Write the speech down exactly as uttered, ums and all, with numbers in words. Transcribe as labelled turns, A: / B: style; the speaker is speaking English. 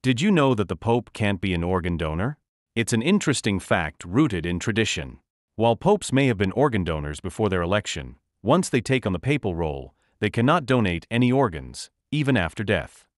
A: Did you know that the Pope can't be an organ donor? It's an interesting fact rooted in tradition. While popes may have been organ donors before their election, once they take on the papal role, they cannot donate any organs, even after death.